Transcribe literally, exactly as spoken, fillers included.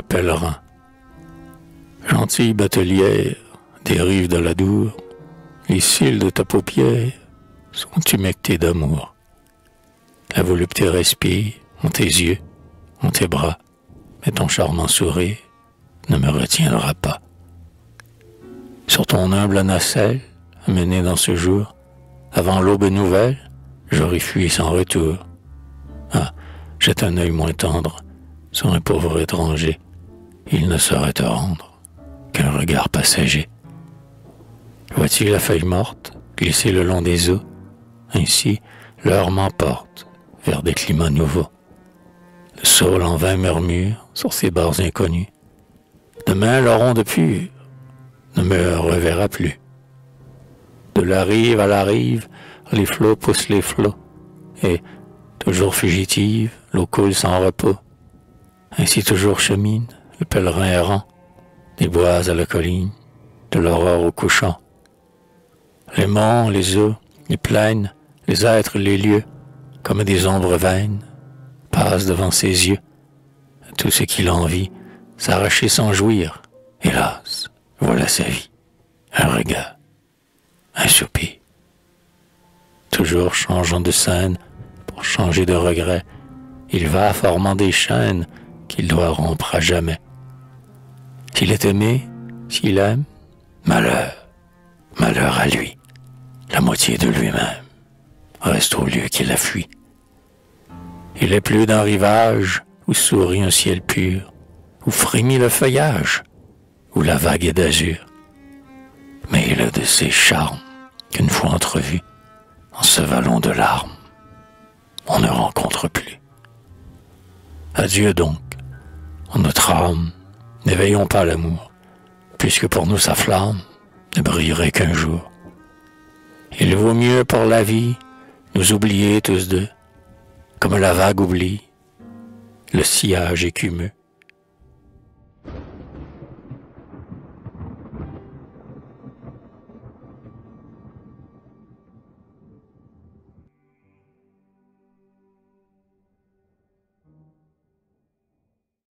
pèlerin. Gentille batelière des rives de l'Adour, les cils de ta paupière sont humectés d'amour. La volupté respire en tes yeux, en tes bras, mais ton charmant sourire ne me retiendra pas. Sur ton humble nacelle, amené dans ce jour, avant l'aube nouvelle, j'aurais fui sans retour. Ah, jette un œil moins tendre sur un pauvre étranger, il ne saurait te rendre qu'un regard passager. Vois-tu la feuille morte glisser le long des eaux? Ainsi, l'heure m'emporte vers des climats nouveaux. Le saule en vain murmure sur ses bords inconnus. Demain, l'oronde pure ne me reverra plus. De la rive à la rive, les flots poussent les flots, et, toujours fugitive, l'eau coule sans repos. Ainsi toujours chemine le pèlerin errant, des bois à la colline, de l'aurore au couchant. Les monts, les eaux, les plaines, les êtres, les lieux, comme des ombres vaines, passent devant ses yeux. Tout ce qu'il envie, s'arracher sans jouir. Hélas, voilà sa vie. Un regard, un soupir. Toujours changeant de scène, pour changer de regret, il va formant des chaînes qu'il doit rompre à jamais. S'il est aimé, s'il aime, malheur, malheur à lui. La moitié de lui-même reste au lieu qu'il a fui. Il est plus d'un rivage où sourit un ciel pur, où frémit le feuillage, où la vague est d'azur. Mais il a de ces charmes qu'une fois entrevus, en ce vallon de larmes, on ne rencontre plus. Adieu donc, en notre âme, n'éveillons pas l'amour, puisque pour nous sa flamme ne brillerait qu'un jour. Il vaut mieux pour la vie nous oublier tous deux, comme la vague oublie le sillage écumeux